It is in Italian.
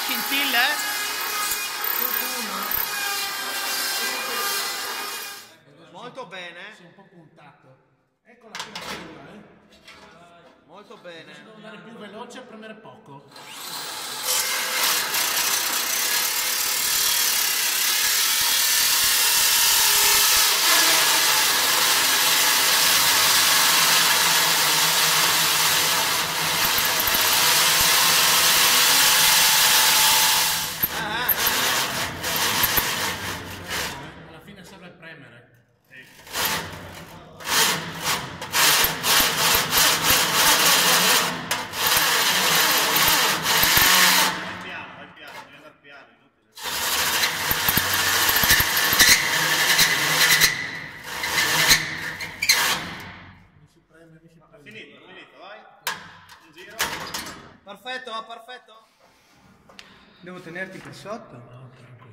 scintille? Molto bene. Sei un po' puntato. Ecco la fine, Molto bene. devo andare più veloce e premere poco. Alla fine serve premere. Vai piano, devi andare piano, inutile. È finito, vai. Un giro. Perfetto, va perfetto. Devo tenerti qui sotto? No, tranquillo.